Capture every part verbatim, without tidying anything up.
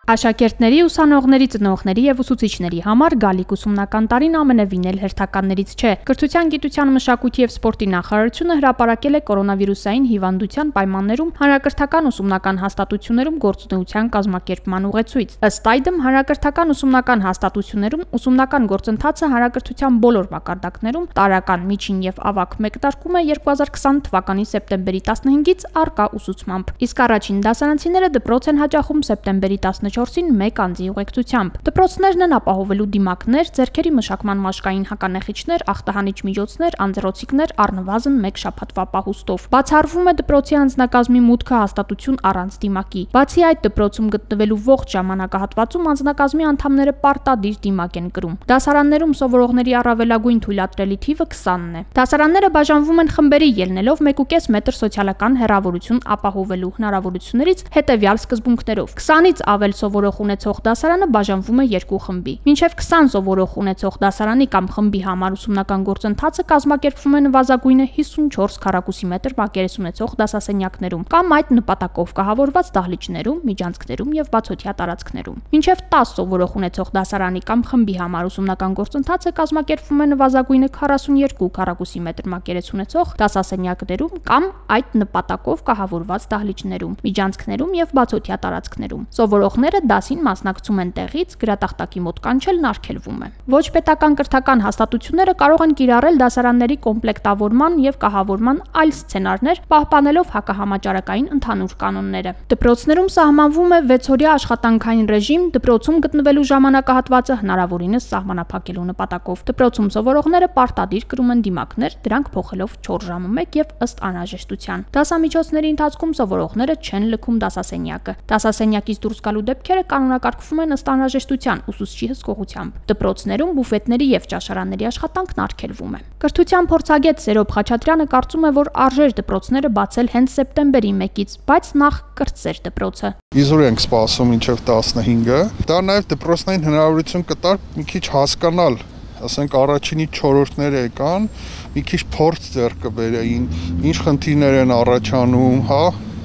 Աշակերտների, ուսանողների, ծնողների եւ ուսուցիչների համար գալիք ուսումնական տարին ամենևին էլ հերթականներից չէ։ Կրթության, գիտության, մշակույթի եւ սպորտի նախարարությունը հրապարակել է կորոնավիրուսային հիվանդության պայմաններում հանրակրթական ուսումնական հաստատություններում գործունեության կազմակերպման ուղեցույց։ Ըստ այդմ, հանրակրթական ուսումնական հաստատություններում ուսումնական գործընթացը հանրակրթության բոլոր մակարդակներում տարական, միջին եւ ավագ մեկնարկում է երկու հազար քսան թվականի սեպտեմբերի տասնհինգից առկա ուսուցմամբ։ Իսկ առաջին դասարանցիները դպրոց են հաճախում սեպտեմբերի տասնչորսին մեկ անձի ուղեկցությամբ։ Դպրոցներն են ապահովելու դիմակներ, ձեռքերի մշակման մաշկային հականեխիչներ, ախտահանիչ միջոցներ, անձեռոցիկներ առնվազն մեկ շաբաթվա պահուստով։ Բացառվում է դպրոցի անձնակազմի մուտքը հաստատություն առանց դիմակի։ Բացի այդ, դպրոցում գտնվելու ողջ ժամանակահատվածում անձնակազմի անդամները պարտադիր դիմակ են կրում։ Դասարաններում սովորողների առավելագույն թույլատրելի թիվը քսանն է։ Դասարանները բաժանվում են խմբերի ելնելով մեկ ու կես մետր սոցիալական հեռավորություն ապահովելու հնարավորություններից հետևյալ սկզբունքներով։ քսանից ավել սովորող ունեցող դասարանը բաժանվում է երկու խմբի։ Մինչև քսան սովորող ունեցող դասարանի կամ խմբի համար ուսումնական գործընթացը կազմակերպվում է նվազագույնը հիսունչորս քառակուսի մետր մակերես ունեցող դասասենյակներում կամ այդ նպատակով կահավորված դահլիճներում, միջանցքներում եւ բացօթյա տարածքներում։ Մինչև տասը սովորող ունեցող դասարանի կամ խմբի համար ուսումնական գործընթացը կազմակերպվում է նվազագույնը քառասունյոթ քառակուսի մետր մակերես ունեցող դասասենյակներում կամ այդ նպատակով կահավորված դահլիճներում, միջանցքներում եւ բացօթյա տարածքներում։ Սովորողները դասին մասնակցում են տեղից, գրատախտակի մոտ կանչելն արգելվում է։ Ոչ պետական կրթական հաստատությունները կարող են կիրառել դասարանների կոմպլեկտավորման եւ կահավորման այլ սցենարներ, պահպանելով հակահամաճարակային ընդհանուր կանոնները։ Դպրոցներում սահմանվում է վեցօրյա աշխատանքային ռեժիմ, դպրոցում գտնվելու ժամանակահատվածը հնարավորինս սահմանափակելու նպատակով։ Դպրոցում սովորողները պարտադիր կրում են դիմակներ, դրանք փոխելով չորս ժամը մեկ եւ ըստ անհրաժեշտության։ Դասամիջոցների ընթացքում սովորողները չեն լքում դասասենյակը։ Դասասենյակից դուրս գալու դեպքերը կանոնակարգվում են ըստ անհրաժեշտության ուսուցչի հսկողությամբ։ Դպրոցներում բուֆետների եւ ճաշարանների աշխատանքն արգելվում է։ Կրթության փորձագետ Սերոբ Խաչատրյանը կարծում է, որ արժեր դպրոցները բացել հենց սեպտեմբերի մեկից, բայց նախ կրծեր դպրոցը։ Իզուր ենք սպասում մինչև տասնհինգը։ Դա նաեւ դպրոցներին հնարավորություն կտար մի քիչ հասկանալ, ասենք առաջինի չորրորդները եկան, մի քիչ փորձ ձեռք կբերեին, ինչ խնդիրներ են առաջանում, հա,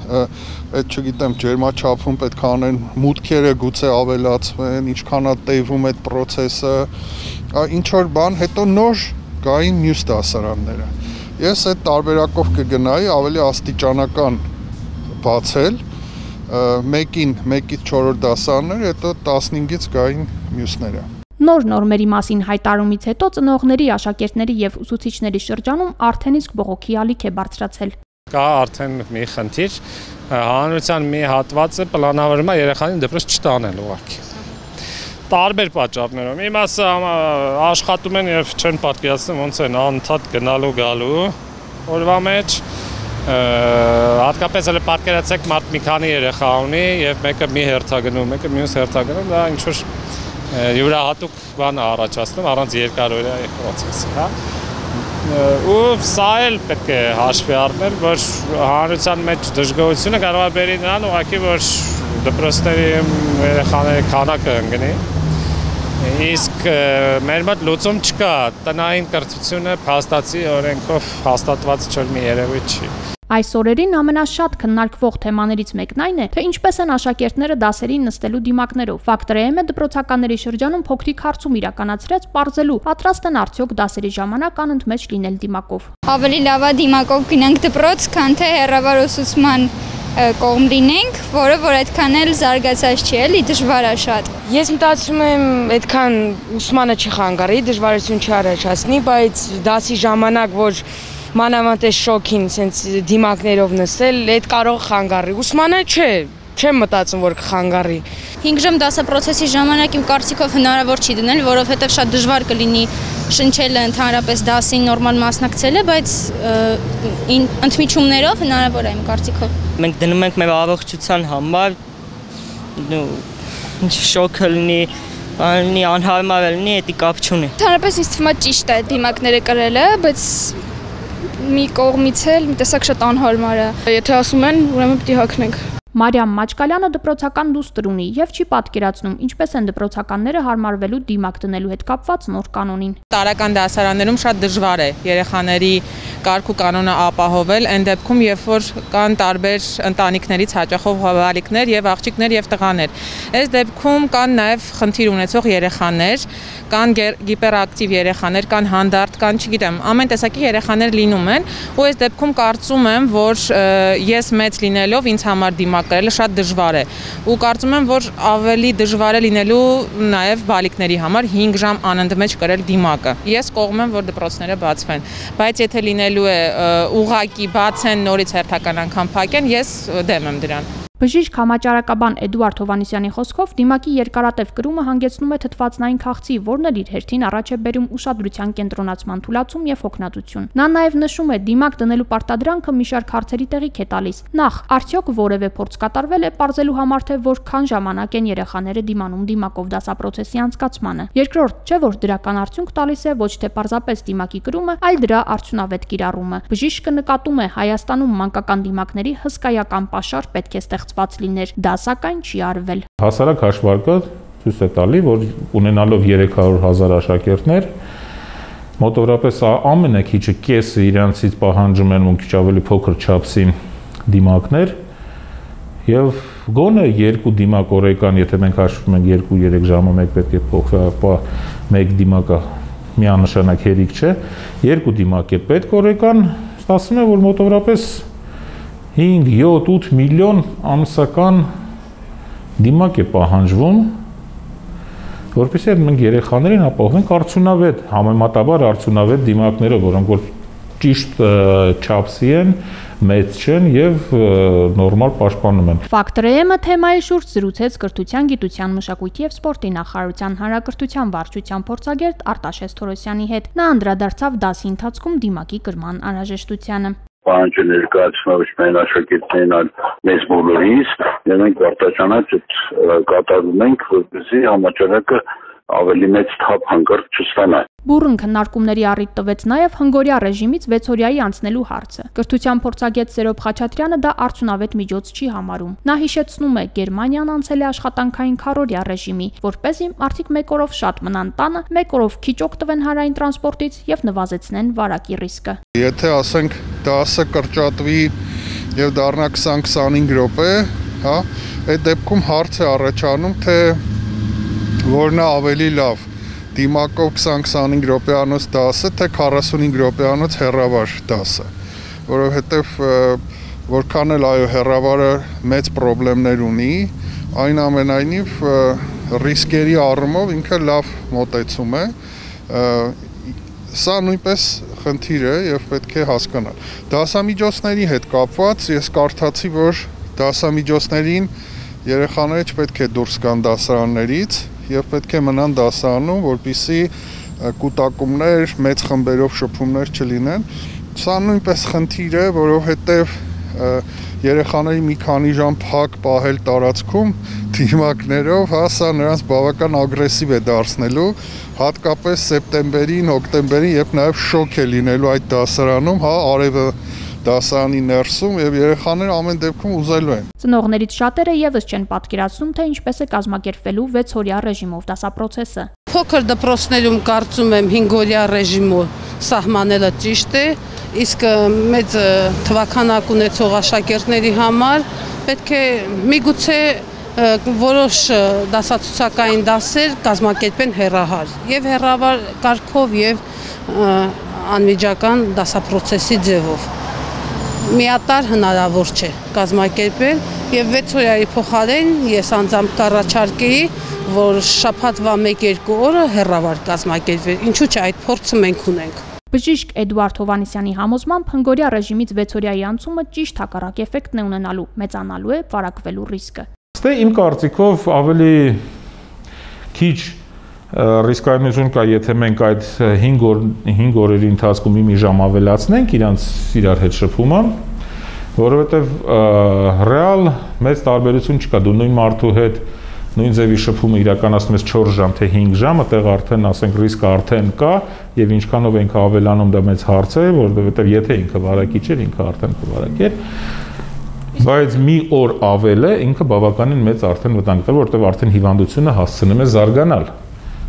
այդ չգիտեմ, ջերմաչափում պետք է անեն, մուտքերը գուցե ավելացվեն, ինչքան է տևում այդ process-ը, ինչ որ բան, հետո նոր գային մյուս դասարանները։ Ես այդ տարբերակով կգնայի ավելի աստիճանական բացել, մեկին, մեկից չորրորդ դասարաններ, հետո տասնհինգից գային մյուսները։ Նոր նորմերի մասին հայտարարումից հետո ծնողների, աշակերտների եւ ուսուցիչների շրջանում արդեն իսկ բողոքի ալիք է բարձրացել։ Կա արդեն մի խնդիր, հանրության մի հատվածը պլանավորում է երեխային դպրոց չտանել ուղղակի։ Տարբեր պատճառներով։ Մի մասը աշխատում են եւ չեն պատկերացնում ոնց են անընդհատ գնալու գալու օրվա մեջ։ Հատկապես էլ պատկերացեք մարդ մի քանի երեխա ունի եւ մեկը մի հերթա գնում, մեկը մյուս հերթա գնում, դա ինչ որ յուրահատուկ բան առաջացնում առանց երկարօրյա process-ի, հա։ Ու սա էլ պետք է հաշվի առնել, որ հանրության մեջ դժգոհությունը կարող է բերի նրան ուղղակի, որ դպրոցների երեխաների քանակը ընկնի։ Իսկ մեր մոտ լուծում չկա, տնային կրթությունը փաստացի օրենքով հաստատված չէ մի երևույթ չի։ Այս օրերին ամենաշատ քննարկվող թեմաներից մեկն այն է, թե ինչպես են աշակերտները դասերին նստելու դիմակներով։ Ֆակտորը դպրոցականների շրջանում փոքրիկ հարցում իրականացրեց պարզելու, պատրաստ են արդյոք դասերի ժամանակ անընդմեջ լինել դիմակով։ Ավելի լավ է դիմակով գնանք դպրոց, քան թե հեռավար ուսուցման կողմ լինենք, որը որ այդքան էլ զարգացած չի, էլի դժվար է շատ։ Ես մտածում եմ, այդքան ուսմանը չխանգարի, դժվարություն չառաջացնի, բայց դասի ժամանակ, որ մանավանդ է շոքին, սենց դիմակներով նստել, այդ կարող խանգարի։ Ուսմանը չէ, չեմ մտածում, որ կխանգարի։ հինգ ժամ դասապրոցեսի ժամանակ իմ կարծիքով հնարավոր չի դնել, որովհետև շատ դժվար կլինի շնչելը ընդհանրապես դասին նորմալ մասնակցելը, բայց ընդմիջումներով հնարավոր է իմ կարծիքով։ Մենք դնում ենք մեր առողջության համար, ինչ շոքը լինի, լինի անհարմար լինի, դա կապ չունի։ Ընդհանրապես ինձ թվում է ճիշտ է դիմակները կրելը, բայց մի կողմից էլ մի տեսակ շատ անհարմար է։ Եթե ասում են, ուրեմն պիտի հագնենք։ Մարիամ Մաչկալյանը դպրոցական դուստր ունի եւ չի պատկերացնում ինչպես են դպրոցականները հարմարվելու դիմակ դնելու հետ կապված նոր կանոնին։ Տարական դասարաններում շատ դժվար է երեխաների կարգ ու կանոնը ապահովել, այն դեպքում, երբ որ կան տարբեր ընտանիքներից հաճախող հավալիքներ եւ աղջիկներ եւ տղաներ։ Այս դեպքում կան նաեւ խնդիր ունեցող երեխաներ, կան գիպերակտիվ երեխաներ, կան հանդարտ, կան, չգիտեմ, ամեն տեսակի երեխաներ լինում են, ու այս դեպքում կարծում եմ, որ ես մեծ լինելով ինձ համար դիմակ կրելը շատ դժվար է։ Ու կարծում եմ, որ ավելի դժվար է լինելու նաեւ բալիկների համար հինգ ժամ անընդմեջ կրել դիմակը։ Ես կողմ եմ, որ դպրոցները բացվեն, բայց եթե լինելու է ուղղակի բացեն, նորից հերթական անգամ փակեն, ես դեմ եմ դրան։ Բժիշկ համաճարակաբան Էդուարդ Հովհաննիսյանի խոսքով դիմակի երկարատև կրումը հանգեցնում է թթվածնային քաղցի, որն էլ իր հերթին առաջ է բերում ուշադրության կենտրոնացման թուլացում եւ հոգնածություն։ Նա նաեւ նշում է, դիմակ դնելու պարտադրանքը մի շարք հարցերի տեղիք է տալիս։ Նախ, արդյոք որևէ փորձ կատարվել է պարզելու համար, թե որքան ժամանակ են երեխաները դիմանում դիմակով դասապրոցեսի անցկացմանը։ Երկրորդ, չէ՞ որ դրական արդյունք տալիս է ոչ թե պարզապես դիմակի կրումը, այլ դրա արդյունավետ կիրառումը։ Բժիշկը նկատում է, Հայաստանում մանկական դիմակների հսկայական պաշար պետք է ստեղծված լիներ, դա սակայն չի արվել։ Հասարակ հաշվարկը ցույց է տալի, որ ունենալով երեք հարյուր հազար աշակերտներ, մոտավորապես ամենակիչը կեսը իրանցից պահանջում են մի քիչ ավելի փոքր չափսի դիմակներ, եւ գոնե երկու դիմակ օրական, եթե մենք հաշվում ենք երկու-երեք ժամը մեկ պետք է փոխվի, մեկ դիմակը միանշանակ հերիք չէ, երկու դիմակ է պետք օրական, ստացվում է, որ մոտավորապես հինգ, յոթ, ութ միլիոն ամսական դիմակ է պահանջվում, որպեսզի մենք երեխաներին ապահովենք արդյունավետ, համեմատաբար արդյունավետ դիմակներով, որոնք որ ճիշտ չափսի են, մեծ չեն եւ նորմալ պաշտպանում են։ Ֆակտորը թեմայի շուրջ զրուցեց Կրթության, գիտության, մշակույթի եւ սպորտի նախարարության հանրակրթության վարչության փորձագետ Արտաշես Թորոսյանի հետ։ Նա անդրադարձավ դասի ընթացքում դիմակի կրման անհրաժեշտությանը։ Պահանջը ներկայացնող մեն աշակերտներին այլ մեզ բոլորիս, եւ մենք արտաշանած կատարում ենք, որպեսզի համաճարակը ավելի մեծ թափ հանգարտ չստանա։ Բուրըն քննարկումների առիթ տվեց նաև հնգորյա ռեժիմից վեցօրյայի անցնելու հարցը։ Կրթության փորձագետ Սերոբ Խաչատրյանը դա արդյունավետ միջոց չի համարում։ Նա հիշեցնում է, Գերմանիան անցել է աշխատանքային քառօրյա ռեժիմի, որպեսզի մարդիկ մեկ օրով շատ մնան տանը, մեկ օրով քիչ օգտվեն հանրային տրանսպորտից եւ նվազեցնեն վարակի ռիսկը։ Եթե ասենք դասը կրճատվի եւ դառնա քսան-քսանհինգ րոպե, հա, այդ դեպքում հարց է առաջանում, թե որն է ավելի լավ, դիմակով քսան-քսանհինգ րոպեանոց դասը, թե քառասունհինգ րոպեանոց հեռավար դասը, որովհետև որքան էլ այո հեռավարը մեծ խնդիրներ ունի, այնուամենայնիվ ռիսկերի առումով ինքը լավ մոտեցում է, սա նույնպես խնդիր է եւ պետք է հասկանալ։ Դասամիջոցների հետ կապված ես կարդացի, որ դասամիջոցներին երեխաները չպետք է դուրս գան դասարաններից եւ պետք է մնան դասարանում, որպեսզի կուտակումներ, մեծ խմբերով շփումներ չլինեն։ Սա նույնպես խնդիր է, որովհետեւ երեխաների մի քանի ժամ փակ պահել տարածքում դիմակներով, հա, սա նրանց բավական ագրեսիվ է դարձնելու, հատկապես սեպտեմբերին, հոկտեմբերին, երբ նաեւ շոկ է լինելու այդ դասարանում, հա, արևը դասարանի ներսում եւ երեխաները ամեն դեպքում ուզելու են։ Ծնողներից շատերը եւս չեն պատկերացնում, թե ինչպես է կազմակերպվելու վեցօրյա ռեժիմով դասապրոցեսը։ Փոքր դպրոցներում կարծում եմ հինգօրյա ռեժիմը սահմանելը ճիշտ է, իսկ մեծ թվաքանակ ունեցող աշակերտների համար պետք է միգուցե որոշ դասացուցակային դասեր կազմակերպեն հեռահար եւ հեռավար կարգով եւ անմիջական դասապրոցեսի ձևով։ Միատար հնարավոր չէ կազմակերպել եւ վեցօրյայի փոխարեն ես անձամբ կառաջարկեի, որ շաբաթվա մեկ-երկու օրը հեռավար կազմակերպվի։ Ինչու՞ չէ, այդ փորձը մենք ունենք։ Բժիշկ Էդուարդ Հովհաննիսյանի համոզմամբ հնգորյա ռեժիմից վեցօրյայի անցումը ճիշտ հակառակ էֆեկտն է ունենալու, մեծանալու է վարակվելու ռիսկը։ Ստե իմ կարծիքով ավելի քիչ ռիսկայնություն կա, եթե մենք այդ հինգ օրերի ընթացքում մի ժամ ավելացնենք իրանց իրար հետ շփումը, որովհետև ռեալ մեծ տարբերություն չկա, դու նույն մարդու հետ նույն ձևի շփումը իրականացնում ես չորս ժամ թե հինգ ժամ, այդտեղ արդեն ասենք ռիսկը արդեն կա եւ ինչքանով ենք ավելանում դա մեծ հարց է, որովհետև եթե ինքը վարակիչ էր, ինքը արդեն կվարակեր, բայց մի օր ավել է ինքը բավականին մեծ արդեն վտանգ է, որովհետև արդեն հիվանդությունը հասցնում է զարգանալ։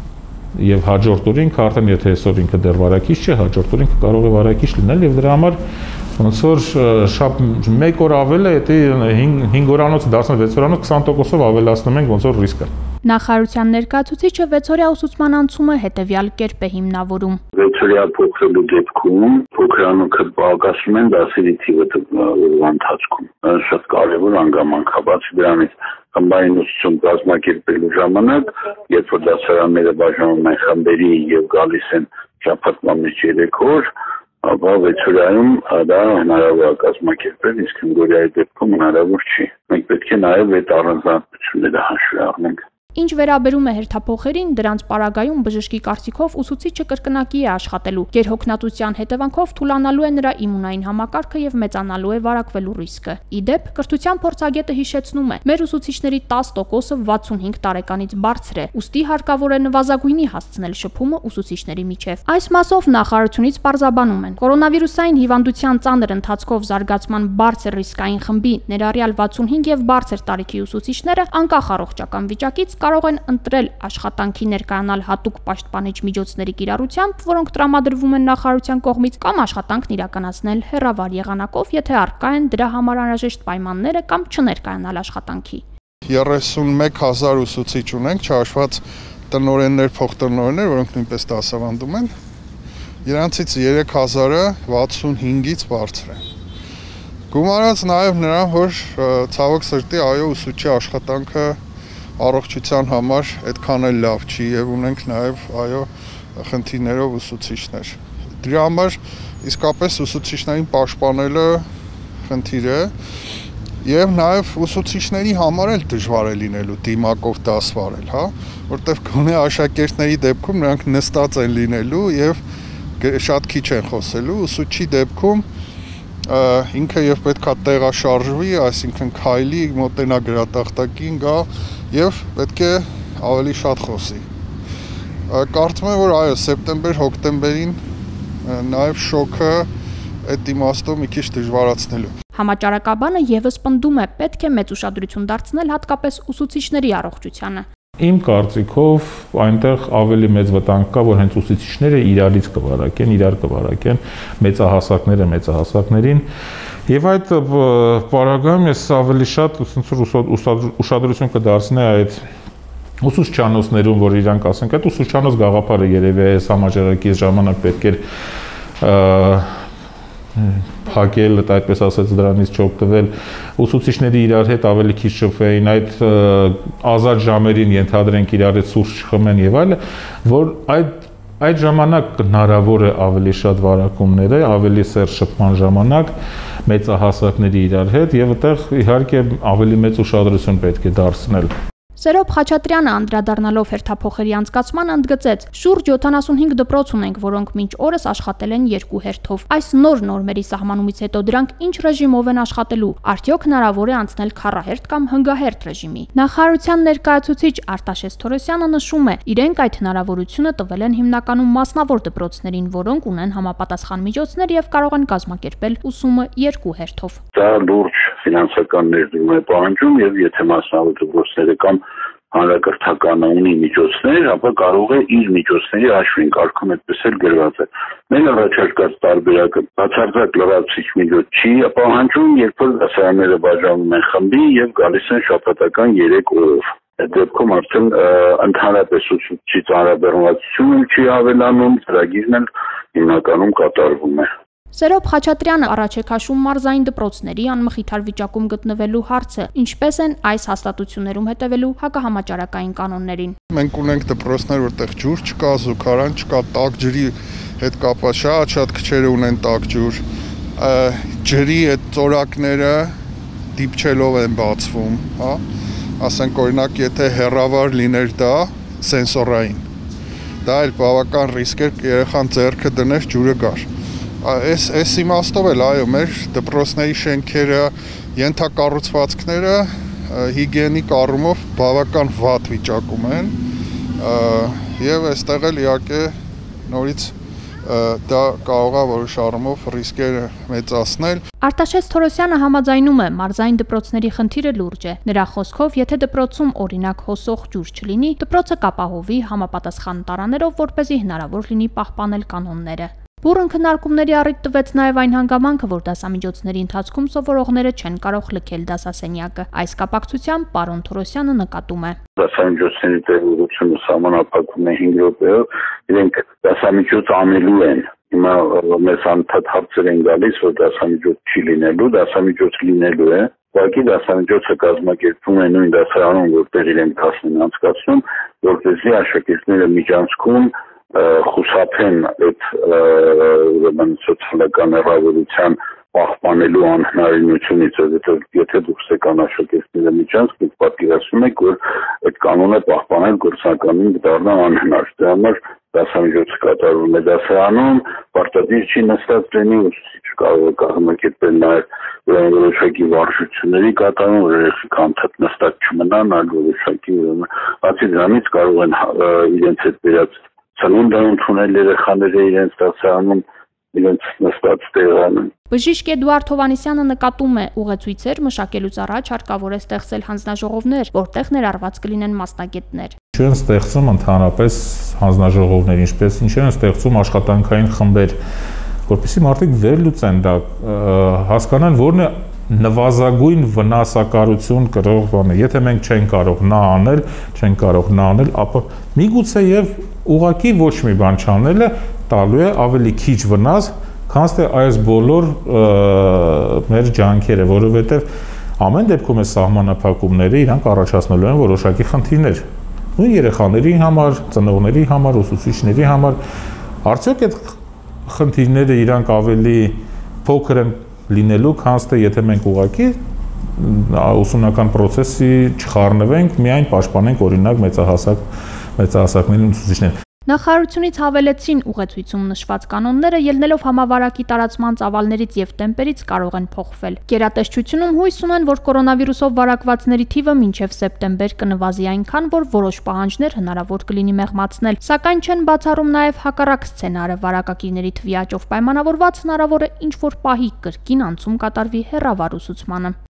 եւ հաջորդ օրին արդեն եթե այսօր ինքը դեռ վարակիչ չէ, հաջորդ օրին կարող է վարակիչ լինել եւ դրա համար ոնց որ շապ մեկ օր ավել է, եթե հինգ օրանոց դառնա վեց օրանոց քսան տոկոսով ավելացնում ենք ոնց որ ռիսկը։ Նախարարության ներկայացուցիչը վեցօրյա ուսուցման անցումը հետևյալ կերպ է հիմնավորում։ Վեցօրյա փոխելու դեպքում փոքրանոքը բաղկացնում են դասերի թիվը օրվա ընթացքում։ Շատ կարևոր հանգամանք է, բացի դրանից խմբային ուսուցում կազմակերպելու ժամանակ, երբ որ դասարանները բաժանվում են խմբերի եւ գալիս են շաբաթվա մեջ երեք օր, ապա վեցօրյայում դա հնարավոր է կազմակերպել, իսկ հնգորյայի դեպքում հնարավոր չի։ Մենք պետք է նաեւ այդ առանձնահատկությունները հաշվի առնենք։ Ինչ վերաբերում է հերթափոխերին, դրանց պարագայում բժշկի կարծիքով ուսուցիչը կրկնակի է աշխատելու։ Գերհոգնածության հետևանքով թուլանալու է նրա իմունային համակարգը եւ մեծանալու է վարակվելու ռիսկը։ Ի դեպ, կրթության փորձագետը հիշեցնում է, մեր ուսուցիչների տասը տոկոսը վաթսունհինգ տարեկանից բարձր է, ուստի հարկավոր է նվազագույնի հասցնել շփումը ուսուցիչների միջև։ Այս մասով նախարարությունից պարզաբանում են, կորոնավիրուսային հիվանդության ծանր ընթացքով զարգացման բարձր ռիսկային խմբի, ներառյալ վաթսունհինգ եւ բարձր տարիքի ուսուցիչները անկախ առողջական վիճակից կարող են ընտրել աշխատանքի ներկայանալ հատուկ պաշտպանիչ միջոցների կիրառությամբ, որոնք տրամադրվում են նախարարության կողմից, կամ աշխատանքն իրականացնել հեռավար եղանակով, եթե առկա են դրա համար անհրաժեշտ պայմանները, կամ չներկայանալ աշխատանքի։ երեսունմեկ հազար ուսուցիչ ունենք, չհաշված տնօրեններ, փոխտնօրեններ, որոնք նույնպես դասավանդում են, իրանցից երեք հազարը վաթսունհինգից բարձր են։ Գումարած նաև նրան, որ ցավոք սրտի այո ուսուցչի աշխատանքը առողջության համար այդքան էլ լավ չի եւ ունենք նաեւ այո խնդիրներով ուսուցիչներ։ Դրա համար իսկապես ուսուցիչներին պաշտպանելը խնդիր է եւ նաեւ ուսուցիչների համար էլ դժվար է լինելու դիմակով դաս վարել, հա, որտեվ գոնե աշակերտների դեպքում նրանք նստած են լինելու եւ շատ քիչ են խոսելու, ուսուցչի դեպքում ինքը եւ պետքա տեղաշարժվի, այսինքն քայլի, մոտենա գրատախտակին գա եւ պետք է ավելի շատ խոսի։ Կարծում եմ, որ այո, սեպտեմբեր-հոկտեմբերին նաեւ շոկը այդ իմաստով մի քիչ դժվարացնելու։ Համաճարակաբանը եւս պնդում է, պետք է մեծ ուշադրություն դարձնել հատկապես ուսուցիչների առողջությանը։ Իմ կարծիքով այնտեղ ավելի մեծ վտանգ կա, որ հենց ուսուցիչները իրարից կվարակեն, իրար կվարակեն, մեծահասակները մեծահասակներին, եւ այդ պարագայում ես ավելի շատ ուշադրություն կդարձնեի այդ ուսուցչանոցներում, որ իրանք ասենք, այդ ուսուցչանոց գաղափարը երևի է համաճարակի ժամանակ պետք էր փակել, այդպես ասած դրանից չօգտվել, ուսուցիչների իրար հետ ավելի քիչ շփվեին, այդ ազատ ժամերին ենթադրենք իրար հետ սուրճ չխմեն եւ այլը, որ այդ այդ ժամանակ հնարավոր է ավելի շատ վարակումները, ավելի սեր շփման ժամանակ մեծահասակների իրար հետ եւ այդտեղ իհարկե ավելի մեծ ուշադրություն պետք է դարձնել։ Սերոբ Խաչատրյանը անդրադառնալով հերթափոխերի անցկացման ընդգծեց. շուրջ յոթանասունհինգ դպրոց ունենք, որոնք մինչ օրս աշխատել են երկու հերթով։ Այս նոր նորմերի սահմանումից հետո դրանք ինչ ռեժիմով են աշխատելու։ Արդյոք հնարավոր է անցնել քառահերթ կամ հնգահերթ ռեժիմի։ Նախարարության ներկայացուցիչ Արտաշես Թորոսյանը նշում է, իրենք այդ հնարավորությունը տվել են հիմնականում մասնավոր դպրոցներին, որոնք ունեն համապատասխան միջոցներ եւ կարող են կազմակերպել ուսումը երկու հերթով։ Դա լուրջ ֆինանսական ներդրում է պահանջում եւ եթե մասնավոր դպրոցները կամ հանրակրթականը ունի միջոցներ, ապա կարող է իր միջոցների հաշվին կարգում այդպես էլ գրված է։ Մեր առաջարկած տարբերակը բացարձակ լրացուցիչ միջոց չի պահանջում, երբ որ դասարանները բաժանվում են խմբի եւ գալիս են շաբաթական երեք օրով։ Այդ դեպքում արդեն ընդհանրապես ուսուցչի ծանրաբեռնվածությունը չի ավելանում, ծրագիրն էլ հիմնականում կատարվում է։ Սերոբ Խաչատրյանը առաջ է քաշում մարզային դպրոցների անմխիթար վիճակում գտնվելու հարցը, ինչպես են այս հաստատություններում հետևելու հակահամաճարակային կանոններին։ Մենք ունենք դպրոցներ, որտեղ ջուր չկա, զուգարան չկա, տաք ջրի հետ կապված շատ-շատ քչերը ունեն տաք ջուր, ջրի այդ ծորակները դիպչելով են բացվում, հա, ասենք օրինակ, եթե հեռավար լիներ դա սենսորային, դա էլ բավական ռիսկ է, երեխան ձեռքը դներ, ջուրը գար։ Այս այս իմաստով էլ այո, մեր դպրոցների շենքերը, ենթակառուցվածքները հիգիենիկ առումով բավական վատ վիճակում են եւ այստեղ էլ իհարկե նորից դա կարող է որոշ առումով ռիսկերը մեծացնել։ Արտաշես Թորոսյանը համաձայնում է, մարզային դպրոցների խնդիրը լուրջ է։ Նրա խոսքով, եթե դպրոցում օրինակ հոսող ջուր չլինի, դպրոցը կապահովի համապատասխան տարաներով, որպեսզի հնարավոր լինի պահպանել կանոնները։ Բուրըն քննարկումների առիթ տվեց նաև այն հանգամանքը, որ դասամիջոցների ընթացքում սովորողները չեն կարող լքել դասասենյակը։ Այս կապակցությամբ պարոն Թորոսյանը նկատում է. Դասամիջոցների տեղեկությունը սահմանափակվում է հինգ րոպեով, իրենք դասամիջոց անելու են։ Հիմա մեզ անդադ հարցեր են գալիս, որ դասամիջոց չի լինելու, դասամիջոց լինելու է։ Ուղղակի դասամիջոցը կազմակերպվում է նույն դասարանում, որտեղ իրենք դասն են անցկացնում, որպեսզի աշակերտները միջանցքում խուսափեն այդ ուրեմն սոցիալական հեռավորության պահպանելու անհնարինությունից, որովհետև եթե դուք ստեկան աշակերտները միջանցք, դուք պատկերացնում եք, որ այդ կանոնը պահպանել գործնականին դառնա անհնար։ Դրա համար դասամիջոցը կատարվում է դասարանում, պարտադիր չի նստած լինի, ուսուցիչը կարող է կազմակերպել նաև որոշակի վարժությունների կատարում, որ երեխեք անդադ նստած չմնան, այլ որոշակի բացի դրանից կարող են իրենց հետ բերած Սնունդ ընդունել երեխաները իրենց դասարանում իրենց նստած տեղանում։ Բժիշկ Էդուարդ Հովհաննիսյանը նկատում է, ուղեցույցեր մշակելուց առաջ հարկավոր է ստեղծել հանձնաժողովներ, որտեղ ներառված կլինեն մասնագետներ։ Չեն ստեղծում ընդհանրապես հանձնաժողովներ, ինչպես ինչ են ստեղծում աշխատանքային խմբեր, որպեսզի մարդիկ վերլուծեն դա, հասկանան որն է նվազագույն վնասակարություն կրող բանը։ Եթե մենք չենք կարող նա անել, չենք կարող նա անել, ապա միգուցե եւ ուղղակի ոչ մի բան չանելը տալու է ավելի քիչ վնաս, քան թե այս բոլոր մեր ջանքերը, որովհետեւ ամեն դեպքում այս սահմանափակումները իրանք առաջացնելու են որոշակի խնդիրներ։ Նույն երեխաների համար, ծնողների համար, ուսուցիչների համար, արդյոք այդ խնդիրները իրանք ավելի փոքր են լինելու, քան թե եթե մենք ուղղակի ուսումնական process-ի չխառնվենք, միայն պաշտպանենք օրինակ մեծահասակ մեծահասակների ուսուցիչներին։ Նախարարությունից հավելեցին ուղեցույցում նշված կանոնները ելնելով համավարակի տարածման ծավալներից եւ տեմպերից կարող են փոխվել։ Գերատեսչությունում հույս ունեն, որ կորոնավիրուսով վարակվածների թիվը մինչեւ սեպտեմբեր կնվազի այնքան, որ որոշ պահանջներ հնարավոր կլինի մեղմացնել, սակայն չեն բացառում նաեւ հակառակ սցենարը՝ վարակակիրների թվի աճով պայմանավորված հնարավոր է ինչ որ պահի կրկին անցում կատարվի հեռավար ուսուցմանը։